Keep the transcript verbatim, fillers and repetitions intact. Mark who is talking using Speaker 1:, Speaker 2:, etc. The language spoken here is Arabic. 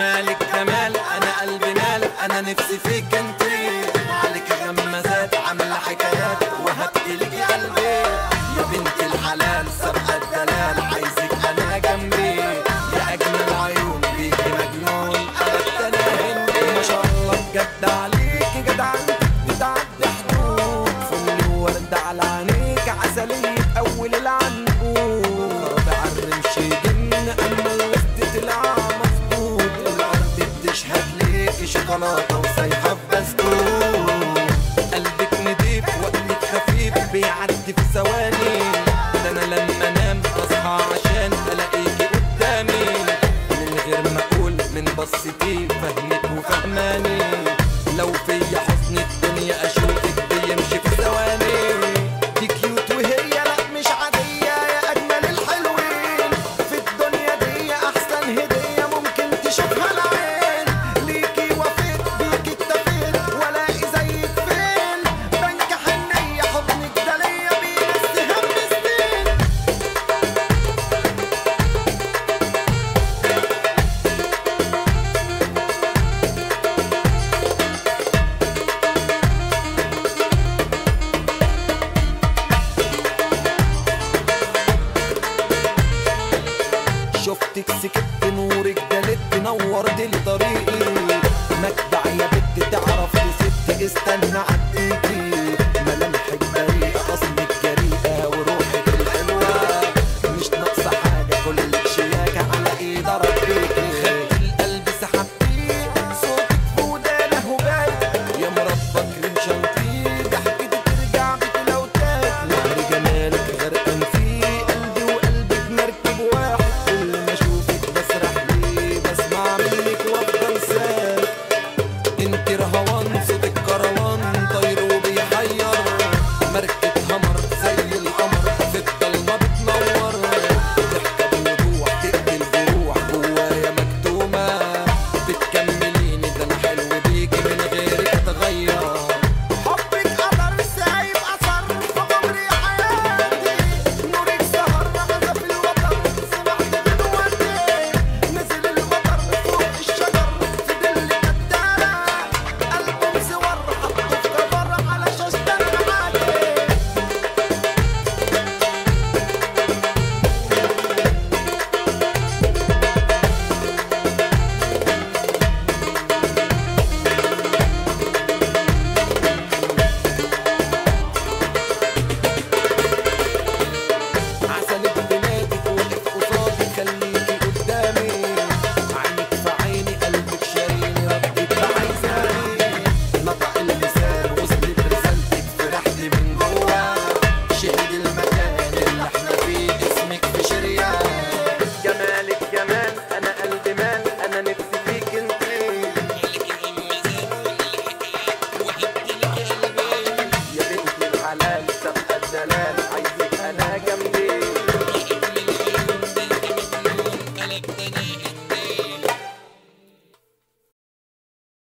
Speaker 1: جمالك جمال، انا قلبي مال، انا نفسي فيك انتي، عليك غمازات عامله حكايات وهبتلك قلبي، يا بنت الحلال سابقه الدلال، عايزك انا جنبي، يا اجمل عيون بيكي مجنون انا ابتدى ما شاء الله بجد عليكي جدعنتك بتعدي حدود، فل وورد على عينيك عسلية اول العنقود، خرابي عالرمش جن اما الوسط طلع مظبوط، الارض بتشهد ليكي شوكولاته وسايحه في بسكوت، قلبك نضيف وقتك خفيف بيعدي في ثواني، ده انا لما انام بصحى عشان الاقيكي قدامي، من غير ما اقول من بصتي فهمك وفهماني، لو فيا حسن الدنيا اشوفك بيمشي في ثواني، دي كيوت وهي لا مش عاديه، يا اجمل الحلوين في الدنيا دي، احسن هديه ممكن تشوفها العين، ليكي وفيت بيكي اتفيت والاقي زيك فين، بنك حنيه حضنك ده ليا بينسي هم سنين. شفتك سكت نورك دلت نورت لي طريقي، مجدع يا بنت تعرف تسد استنى عديكي، ملامحك بريئة خصمك جريئة وروحك الحلوة مش ناقصة حاجة كلك شياكة على ايد ربيكي، خدت القلب سحبتيه صوتك في ودانه هبات، يا مربى كريم شانتيه ضحكتك ترجع بيكي لو تات، نهر جمالك غرقان فيه قلبي وقلبك مركب واحد،